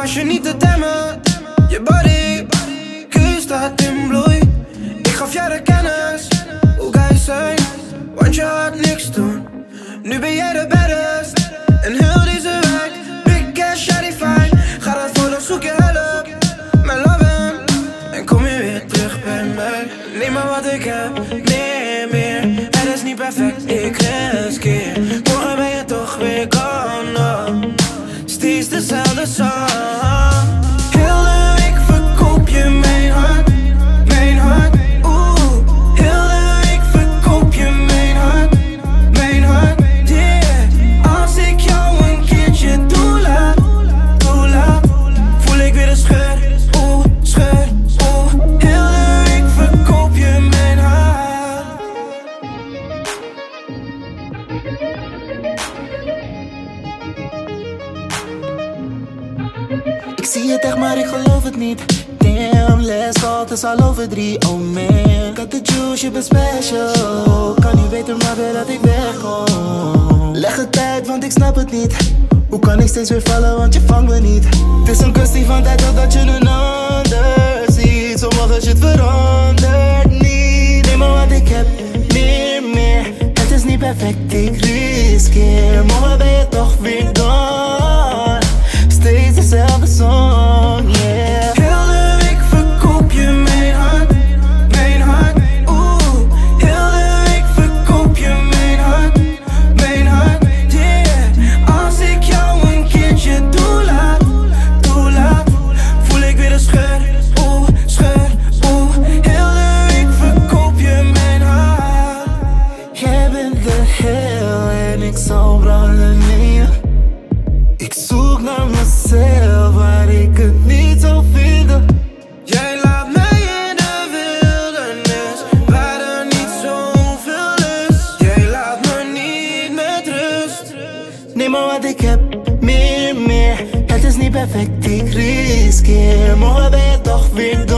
was je niet te temmen. Je body, staat in bloei. Ik gaf jou de kennis, hoe guys zijn, want je had niks doen. Nu ben jij de baddest, en heel deze wijk. Big cash, shawty fine. Ga daarvoor, dan zoek je hulp. Mijn lovin', en kom je weer terug bij mij. Neem maar wat ik heb, meer. Het is niet perfect, ik riskeer. Morgen ben je toch weer gone. Steeds dezelfde song. Heel de week verkoop je mijn hart. Mijn hart, heel de week verkoop je mijn hart. Mijn hart, yeah. Als ik jou een keertje toelaat, voel ik weer de scheur, scheur, heel de week verkoop je mijn hart. Ik zie het echt, maar ik geloof het niet. Damn, let's go, het is al over 3. Oh man, got the juice, je bent special. Kan niet weten, maar wil dat ik wegkom. Leg het uit, want ik snap het niet. Hoe kan ik steeds weer vallen, want je vangt me niet. Het is een kwestie van tijd totdat je een ander ziet. Sommige shit verandert niet. Neem maar wat ik heb, meer. Het is niet perfect, ik riskeer. Morgen ben je toch weer gone. Steeds dezelfde song, yeah. Heel de week verkoop je mijn hart. Mijn hart, heel de week verkoop je mijn hart. Mijn hart, yeah. Als ik jou een keertje toelaat, voel ik weer de scheur, scheur, heel de week verkoop je mijn hart. Jij bent de hel en ik zal branden in je. Ik zoek naar mezelf waar ik het niet zou vinden. Jij laat mij in de wildernis, waar er niet zoveel is. Jij laat me niet met rust. Neem maar wat ik heb, meer. Het is niet perfect, ik riskeer. Morgen ben je toch weer gone.